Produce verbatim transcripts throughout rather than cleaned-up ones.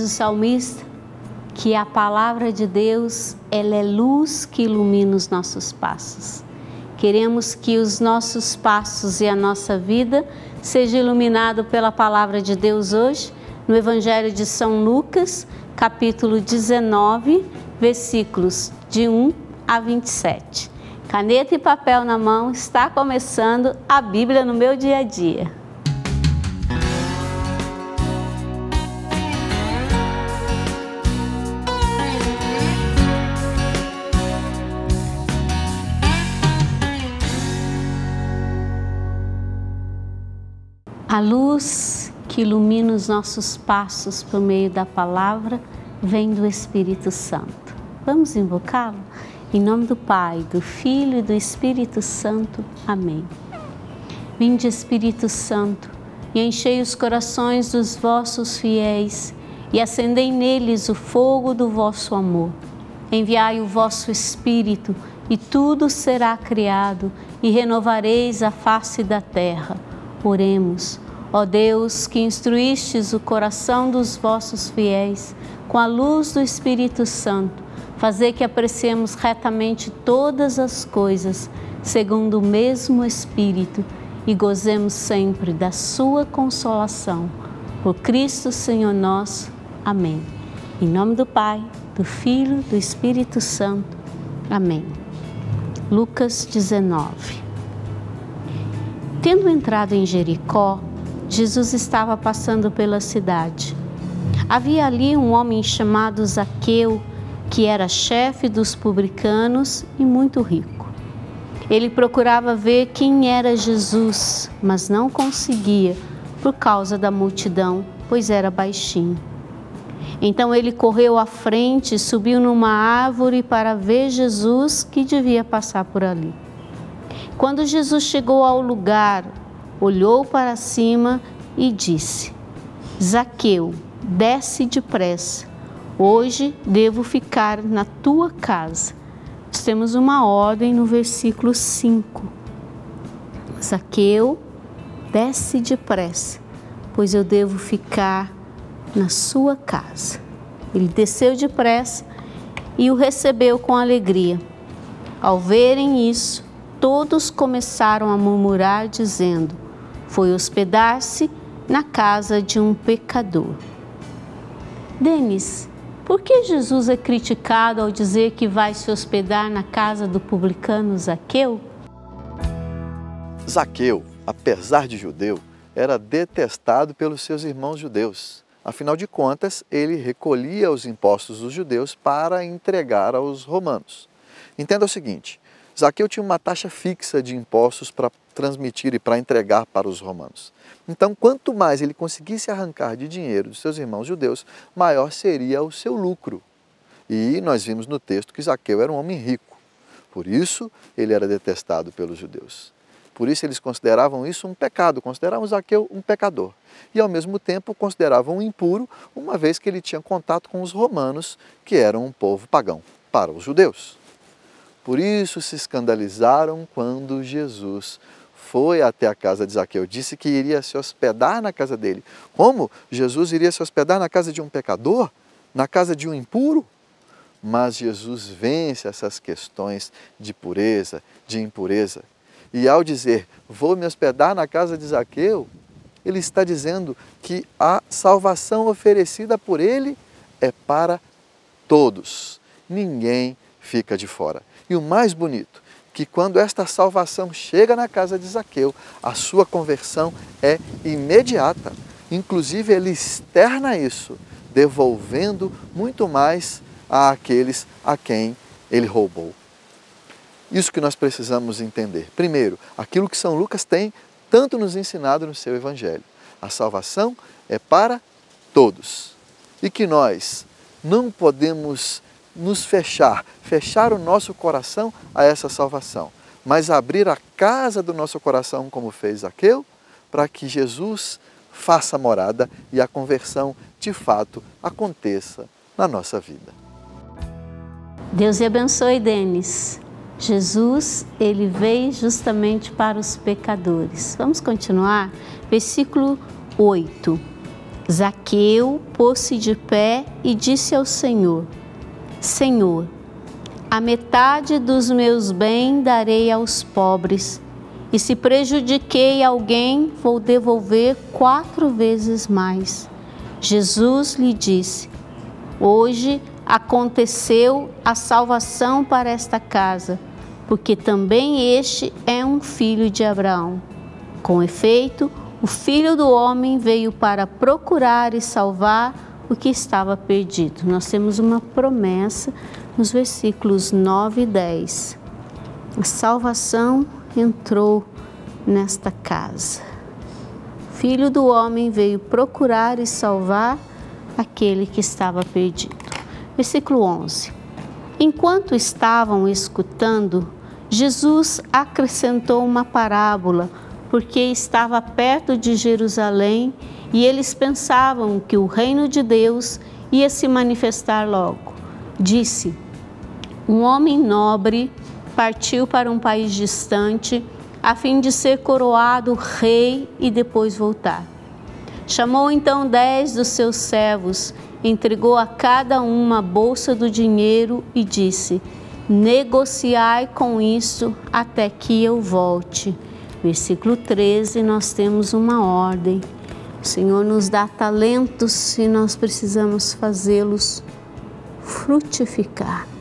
o salmista que a palavra de Deus, ela é luz que ilumina os nossos passos. Queremos que os nossos passos e a nossa vida seja iluminado pela palavra de Deus hoje, no Evangelho de São Lucas, capítulo dezenove, versículos de um a vinte e sete. Caneta e papel na mão, está começando a Bíblia no meu dia a dia. A luz que ilumina os nossos passos por meio da palavra vem do Espírito Santo. Vamos invocá-lo? Em nome do Pai, do Filho e do Espírito Santo. Amém. Vinde, Espírito Santo, e enchei os corações dos vossos fiéis e acendei neles o fogo do vosso amor. Enviai o vosso Espírito e tudo será criado e renovareis a face da terra. Oremos. Ó Deus, que instruístes o coração dos vossos fiéis com a luz do Espírito Santo, fazei que apreciemos retamente todas as coisas, segundo o mesmo Espírito, e gozemos sempre da sua consolação. Por Cristo Senhor nosso. Amém. Em nome do Pai, do Filho e do Espírito Santo. Amém. Lucas dezenove. Tendo entrado em Jericó, Jesus estava passando pela cidade. Havia ali um homem chamado Zaqueu, que era chefe dos publicanos e muito rico. Ele procurava ver quem era Jesus, mas não conseguia por causa da multidão, pois era baixinho. Então ele correu à frente e subiu numa árvore para ver Jesus, que devia passar por ali. Quando Jesus chegou ao lugar, olhou para cima e disse: Zaqueu, desce depressa, hoje devo ficar na tua casa. Nós temos uma ordem no versículo cinco. Zaqueu, desce depressa, pois eu devo ficar na sua casa. Ele desceu depressa e o recebeu com alegria. Ao verem isso, todos começaram a murmurar, dizendo: foi hospedar-se na casa de um pecador. Denis, por que Jesus é criticado ao dizer que vai se hospedar na casa do publicano Zaqueu? Zaqueu, apesar de judeu, era detestado pelos seus irmãos judeus. Afinal de contas, ele recolhia os impostos dos judeus para entregar aos romanos. Entenda o seguinte: Zaqueu tinha uma taxa fixa de impostos para transmitir e para entregar para os romanos. Então, quanto mais ele conseguisse arrancar de dinheiro dos seus irmãos judeus, maior seria o seu lucro. E nós vimos no texto que Zaqueu era um homem rico. Por isso, ele era detestado pelos judeus. Por isso, eles consideravam isso um pecado, consideravam Zaqueu um pecador. E, ao mesmo tempo, consideravam impuro, uma vez que ele tinha contato com os romanos, que eram um povo pagão para os judeus. Por isso se escandalizaram quando Jesus foi até a casa de Zaqueu, disse que iria se hospedar na casa dele. Como? Jesus iria se hospedar na casa de um pecador? Na casa de um impuro? Mas Jesus vence essas questões de pureza, de impureza. E ao dizer, vou me hospedar na casa de Zaqueu, ele está dizendo que a salvação oferecida por ele é para todos. Ninguém fica de fora. E o mais bonito, que quando esta salvação chega na casa de Zaqueu, a sua conversão é imediata. Inclusive, ele externa isso, devolvendo muito mais àqueles a quem ele roubou. Isso que nós precisamos entender. Primeiro, aquilo que São Lucas tem tanto nos ensinado no seu Evangelho. A salvação é para todos. E que nós não podemos nos fechar, fechar o nosso coração a essa salvação, mas abrir a casa do nosso coração, como fez Zaqueu, para que Jesus faça morada e a conversão, de fato, aconteça na nossa vida. Deus te abençoe, Denis. Jesus, ele veio justamente para os pecadores. Vamos continuar? Versículo oito. Zaqueu pôs-se de pé e disse ao Senhor: Senhor, a metade dos meus bens darei aos pobres, e se prejudiquei alguém, vou devolver quatro vezes mais. Jesus lhe disse: Hoje aconteceu a salvação para esta casa, porque também este é um filho de Abraão. Com efeito, o Filho do Homem veio para procurar e salvar o que estava perdido. Nós temos uma promessa nos versículos nove e dez. A salvação entrou nesta casa. O Filho do Homem veio procurar e salvar aquele que estava perdido. Versículo onze. Enquanto estavam escutando, Jesus acrescentou uma parábola, porque estava perto de Jerusalém e eles pensavam que o reino de Deus ia se manifestar logo. Disse: um homem nobre partiu para um país distante a fim de ser coroado rei e depois voltar. Chamou então dez dos seus servos, entregou a cada um uma bolsa do dinheiro e disse: negociai com isso até que eu volte. Versículo treze, nós temos uma ordem. O Senhor nos dá talentos e nós precisamos fazê-los frutificar.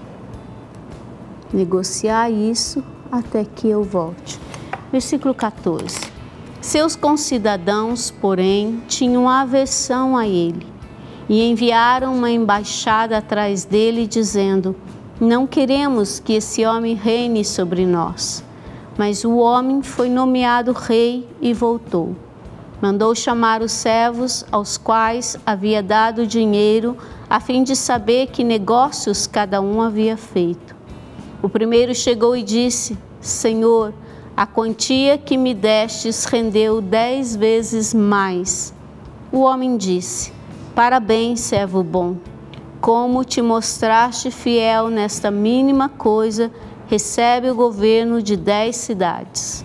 Negociar isso até que eu volte. Versículo quatorze. Seus concidadãos, porém, tinham aversão a ele e enviaram uma embaixada atrás dele, dizendo: não queremos que esse homem reine sobre nós. Mas o homem foi nomeado rei e voltou. Mandou chamar os servos aos quais havia dado dinheiro, a fim de saber que negócios cada um havia feito. O primeiro chegou e disse: Senhor, a quantia que me destes rendeu dez vezes mais. O homem disse: parabéns, servo bom. Como te mostraste fiel nesta mínima coisa, recebe o governo de dez cidades.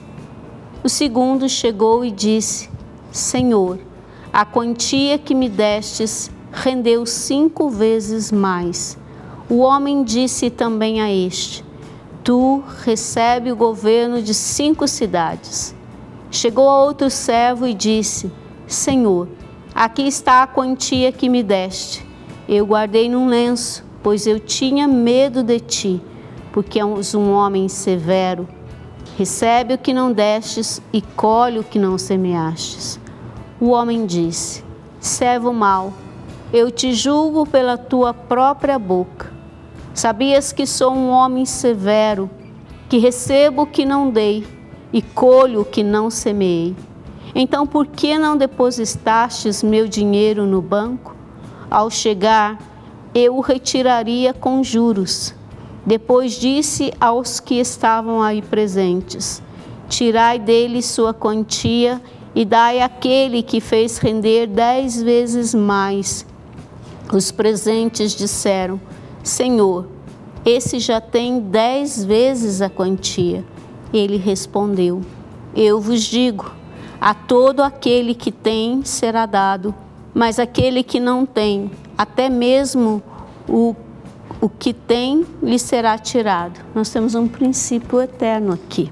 O segundo chegou e disse: Senhor, a quantia que me destes rendeu cinco vezes mais. O homem disse também a este: tu recebe o governo de cinco cidades. Chegou a outro servo e disse: Senhor, aqui está a quantia que me deste. Eu guardei num lenço, pois eu tinha medo de ti, porque és um homem severo. Recebe o que não destes e colhe o que não semeastes. O homem disse: servo mau, eu te julgo pela tua própria boca. Sabias que sou um homem severo, que recebo o que não dei e colho o que não semeei. Então por que não depositastes meu dinheiro no banco? Ao chegar, eu o retiraria com juros. Depois disse aos que estavam aí presentes: tirai dele sua quantia e dai àquele que fez render dez vezes mais. Os presentes disseram: Senhor, esse já tem dez vezes a quantia. Ele respondeu: eu vos digo, a todo aquele que tem será dado, mas aquele que não tem, até mesmo o, o que tem lhe será tirado. Nós temos um princípio eterno aqui.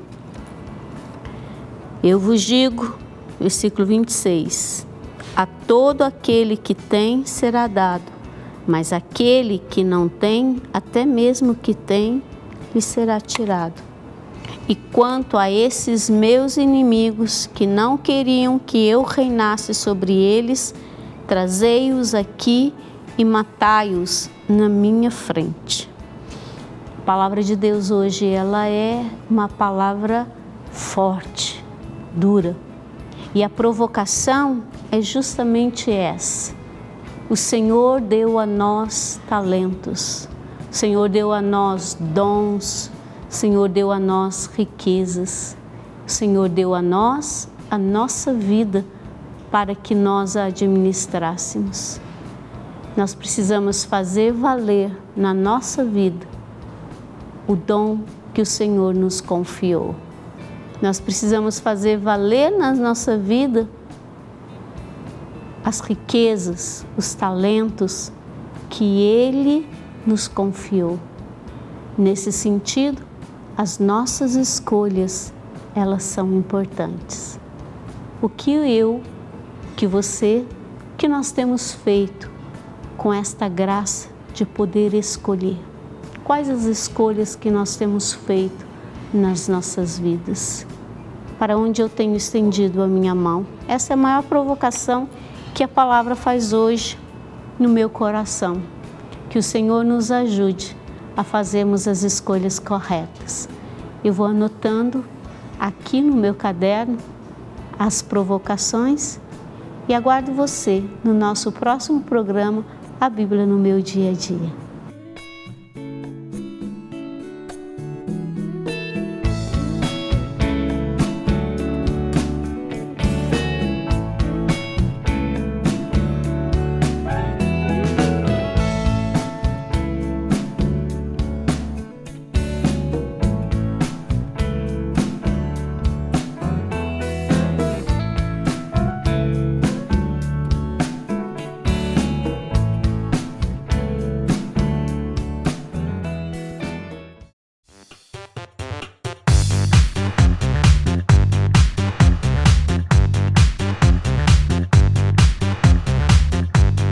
Eu vos digo, versículo vinte e seis, a todo aquele que tem será dado, mas aquele que não tem, até mesmo o que tem, lhe será tirado. E quanto a esses meus inimigos que não queriam que eu reinasse sobre eles, trazei-os aqui e matai-os na minha frente. A palavra de Deus hoje, ela é uma palavra forte, dura. E a provocação é justamente essa. O Senhor deu a nós talentos, o Senhor deu a nós dons, o Senhor deu a nós riquezas, o Senhor deu a nós a nossa vida para que nós a administrássemos. Nós precisamos fazer valer na nossa vida o dom que o Senhor nos confiou. Nós precisamos fazer valer na nossa vida as riquezas, os talentos que Ele nos confiou. Nesse sentido, as nossas escolhas, elas são importantes. O que eu, que você, que nós temos feito com esta graça de poder escolher? Quais as escolhas que nós temos feito nas nossas vidas? Para onde eu tenho estendido a minha mão? Essa é a maior provocação que a palavra faz hoje no meu coração. Que o Senhor nos ajude a fazermos as escolhas corretas. Eu vou anotando aqui no meu caderno as provocações e aguardo você no nosso próximo programa, A Bíblia no Meu Dia a Dia.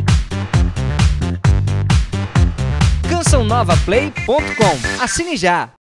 canção nova play ponto com. Assine já!